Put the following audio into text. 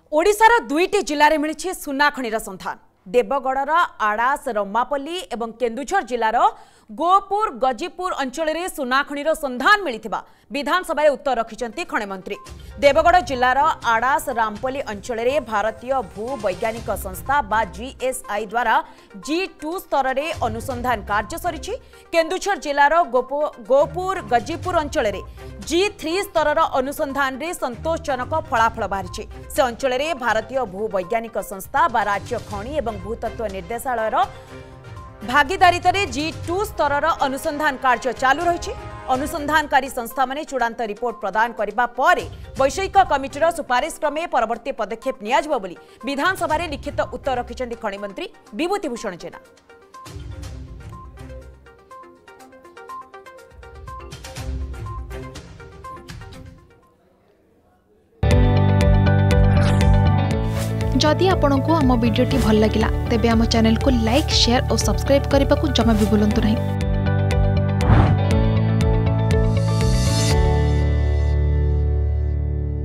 ओडिशार दुईटी जिले में मिली सुना खनिर संधान। देवगढ़ आड़ास रमापल्ली और केन्दुझर जिलार गोपुर गजीपुर अंचल में सुना खनिर संधान मिलता विधानसभा उत्तर रखिंट खनिमंत्री। देवगढ़ जिलार आड़ास रामपल्ली अंचल में भारतीय भू वैज्ञानिक संस्था बा जीएसआई द्वारा G2 स्तर में अनुसंधान कार्य सरी। केन्दुझर जिलार गोपुर गजीपुर अंचल में G3 स्तर अनुसंधान रे संतोषजनक फलाफल बाहरी। से अंचल में भारतीय भू वैज्ञानिक संस्था बा राज्य खनि एवं भूतत्व निर्देशालय भागीदारिता G2 स्तर अनुसंधान कार्य चालू रही। अनुसंधानकारी संस्था माने चूड़ांत रिपोर्ट प्रदान करने पर वैषयिक कमिटीर सुपारिश क्रमे परवर्ती पदक्षेप नियाजिबो बोली विधानसभा लिखित उत्तर रखिंट खनिमंत्री विभूतिभूषण जेना। जदि आपंक आम भिडी भल लगा तेब आम चैनल को लाइक शेयर और सब्सक्राइब करने को जमा भी भूलु नहीं।